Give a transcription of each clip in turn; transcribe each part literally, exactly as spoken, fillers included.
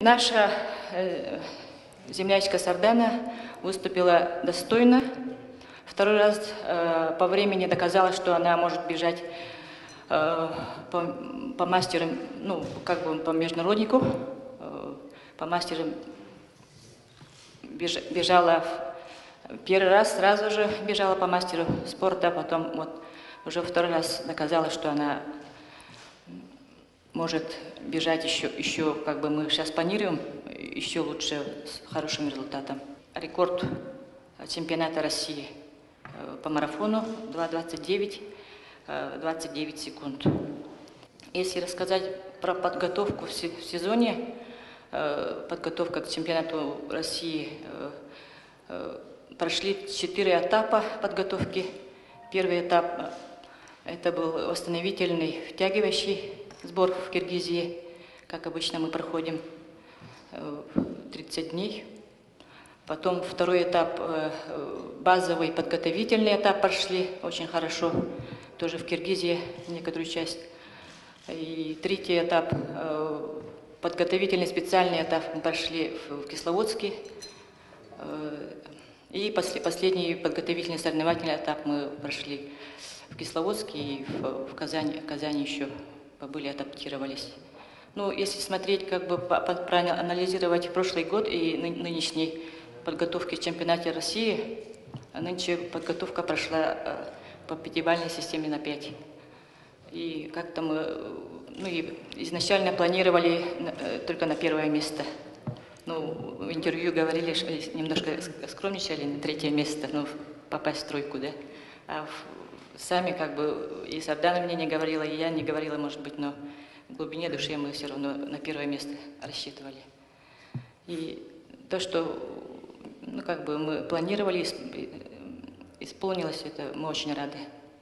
Наша э, землячка Сардана выступила достойно. Второй раз э, по времени доказала, что она может бежать э, по, по мастерам, ну, как бы по международнику, э, по мастерам беж, бежала первый раз, сразу же бежала по мастеру спорта, потом вот уже второй раз доказала, что она может бежать еще, еще, как бы мы сейчас планируем, еще лучше, с хорошим результатом. Рекорд чемпионата России по марафону два двадцать девять, двадцать девять секунд. Если рассказать про подготовку в сезоне, подготовка к чемпионату России, прошли четыре этапа подготовки. Первый этап – это был восстановительный, втягивающий сбор в Киргизии, как обычно мы проходим тридцать дней. Потом второй этап, базовый подготовительный этап прошли очень хорошо, тоже в Киргизии некоторую часть. И третий этап, подготовительный специальный этап мы прошли в Кисловодске. И последний подготовительный соревновательный этап мы прошли в Кисловодске и в Казани, в Казани еще побыли, адаптировались. Ну, если смотреть, как бы проанализировать прошлый год и нынешний подготовки в чемпионате России, нынче подготовка прошла по пятибалльной системе на пять. И как-то мы, ну, и изначально планировали только на первое место. Ну, в интервью говорили, что немножко скромничали на третье место, ну, попасть в тройку, да. А в, сами, как бы, и Сардана мне не говорила, и я не говорила, может быть, но в глубине души мы все равно на первое место рассчитывали. И то, что, ну, как бы мы планировали, исполнилось, это мы очень рады.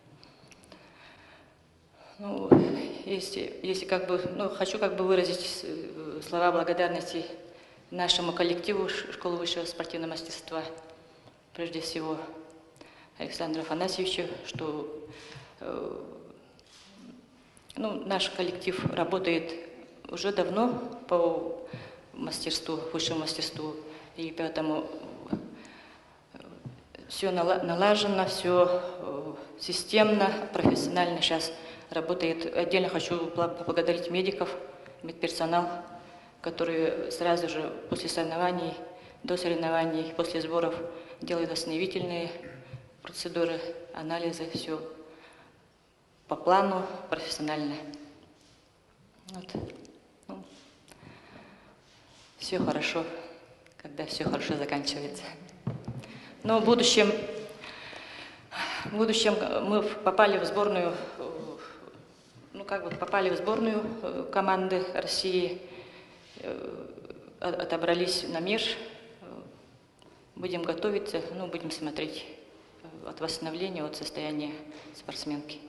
Ну, если, если как бы, ну, хочу как бы выразить слова благодарности нашему коллективу школы высшего спортивного мастерства, прежде всего Александру Афанасьевичу, что э, ну, наш коллектив работает уже давно по мастерству, высшему мастерству, и поэтому все налажено, все системно, профессионально сейчас работает. Отдельно хочу поблагодарить медиков, медперсонал, которые сразу же после соревнований, до соревнований, после сборов делают восстановительные процедуры, анализы, все по плану, профессионально. Вот. Ну, все хорошо, когда все хорошо заканчивается. Но в будущем, в будущем мы попали в сборную, ну как бы попали в сборную команды России, отобрались на Меж, будем готовиться, ну, будем смотреть от восстановления, от состояния спортсменки.